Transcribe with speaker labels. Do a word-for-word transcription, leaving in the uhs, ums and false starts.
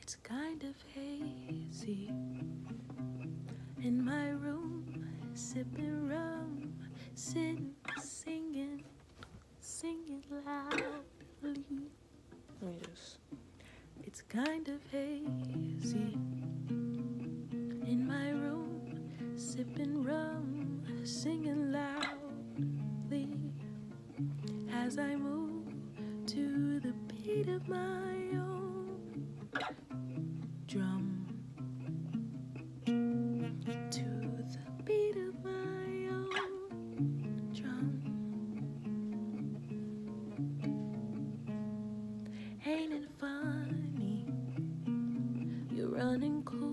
Speaker 1: It's kind of hazy in my room, sipping rum, sitting, singing, singing loudly. Let me just. It's kind of hazy in my room, sipping rum, singing loudly as I move to the beat of my own drum. To the beat of my own drum. Ain't it funny? You're running cool.